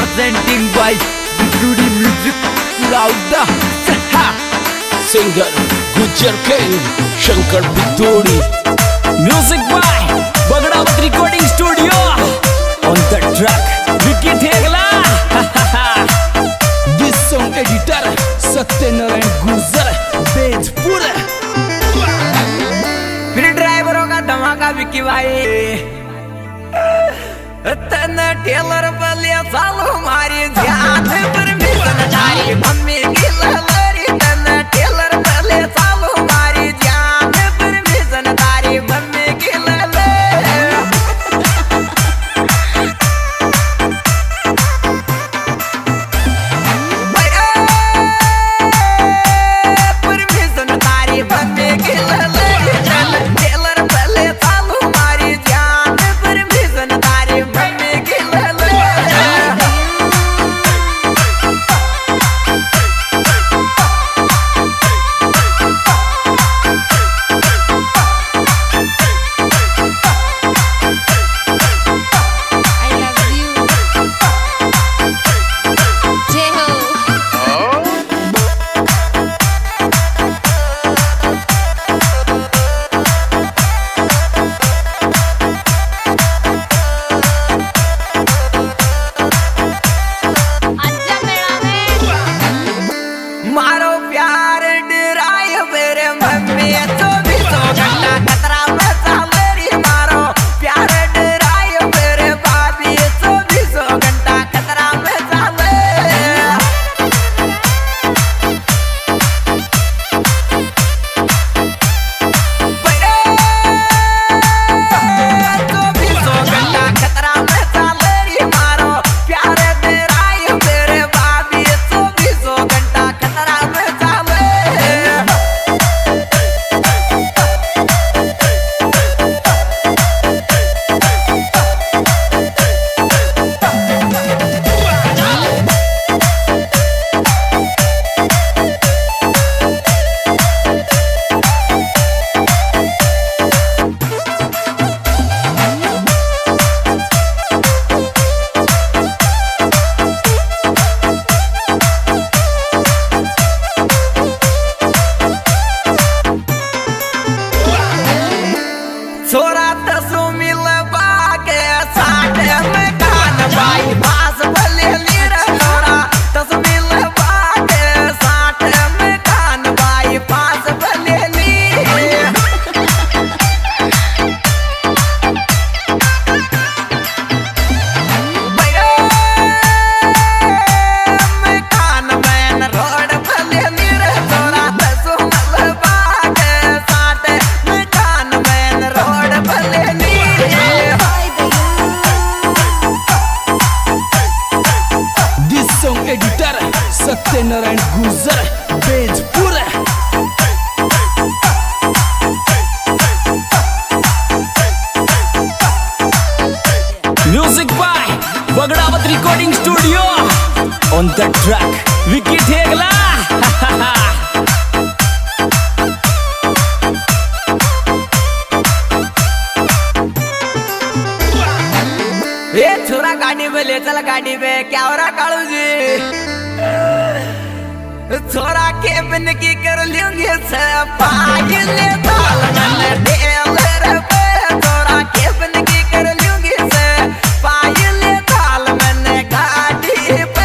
presenting by Bidhudi music Tukda singer Gujar King Shankar Vidhudi. Music by Bagdawat Recording Studio. On the track Vicky Thegla. This song editor Satyanaran Gujar Bejpur. फिर ड्राइवरों का धमाका विकी भाई तना teller बलिया सालो हमारी ध्यान पर मिशन जारी मम्मी की लहरी तना टेलर बलिया सालो हमारी ध्यान पर मिशन जारी मम्मी की Satyanaran Gujar Bejpur. Music by Bagdawat Recording Studio. On the track Vicky Thegla. ये छोरा गाड़ी पे ले चल गाड़ी पे क्या हो रहा कालू जी छोरा के बिन की कर लूंगी पागले ताल मन ढेलर पे छोरा के बिन की कर लूंगी पागले ताल मन गाड़ी पे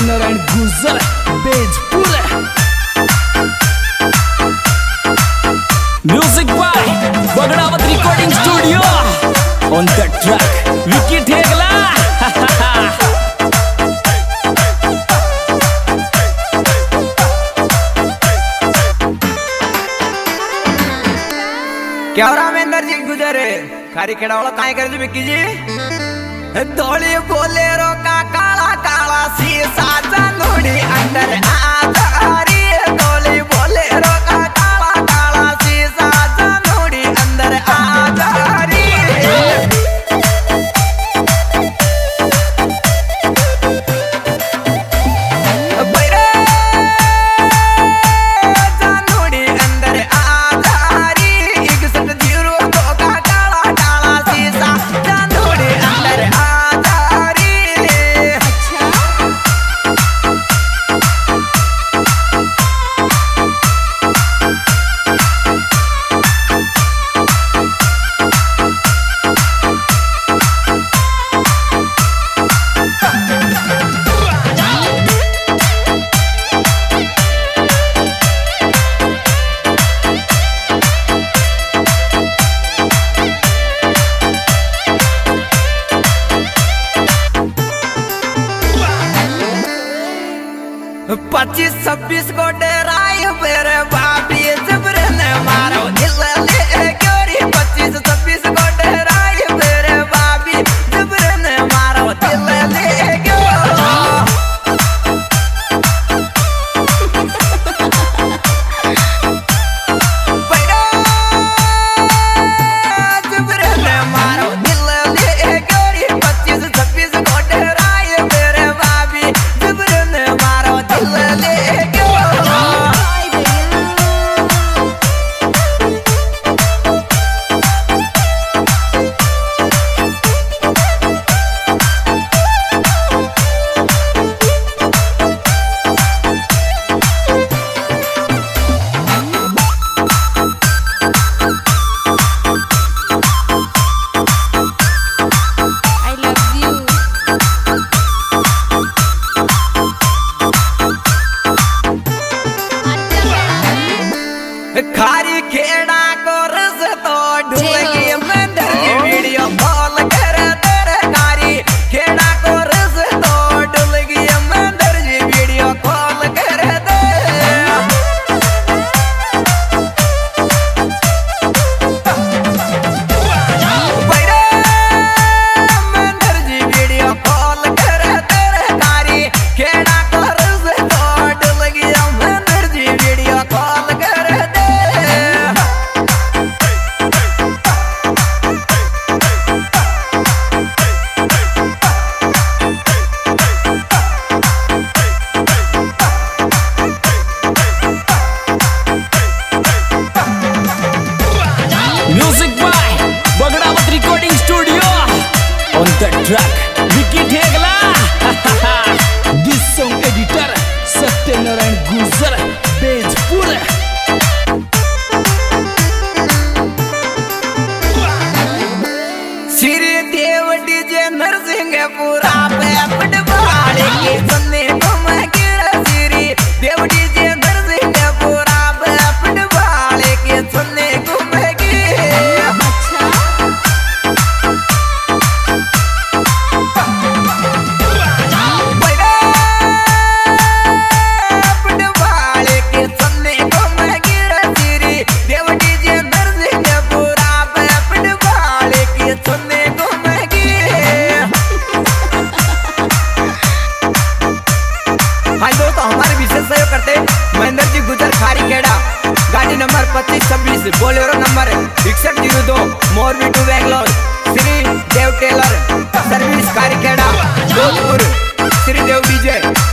Satyanarayan Gujar Bejpur music by Bagdawat recording studio on the track Vicky Thegla क्या हो रहा महेंद्र जी गुजरे खारी खेड़ा वाला काय कर विक्की जी धोली बोलेरो का काला काला शीशा जानोड़ी अंदर आधारी धोली बोलेरो का काला काला शीशा जानोड़ी अंदर आधारी पच्चीस 26 को डराई मेरे बाबी जबरे ने मारो दिल ले गोरी 25 26 को डराई मेरे बाबी जबरे ने मारो दिल ले गो जबरे ने मारो दिल ले गोरी 25 26 को डराई मेरे बाबी जबरे ने मारो दिल ले गो खारी खेड़ा को रस तो ढूंढगी मंदिर की वीडियो कॉल कर तेरे खारी खेड़ा को रस तो ढूंढगी मंदिर की वीडियो कॉल कर दे मंदिर की वीडियो कॉल कर तेरे खारी खेड़ा को रस तो ढूंढगी मंदिर की वीडियो कॉल कर दे music by Bagdawat recording studio on the track Vicky Thegla this song editor Satyanarayan Gujar Bejpur Shri Dev DJ Narsinghpura पे पटवाड़े के सन्ने घुम गिर श्री देव डीजे नरसिंहपुरा पे पटवाड़े के सन्ने घुम पटवाड़े के सन्ने घुम गिर श्री देव डीजे नरसिंहपुरा पे पटवाड़े के सन्ने घुम हाँ दोस्तों हमारे विशेष सहयोग करते महेंद्र जी गुजर खारी खेड़ा गाड़ी number 25 26 Bolero number 6102 Morbi to Bangalore Shri Dev tailor service Khari Kheda Jodhpur Shri Dev DJ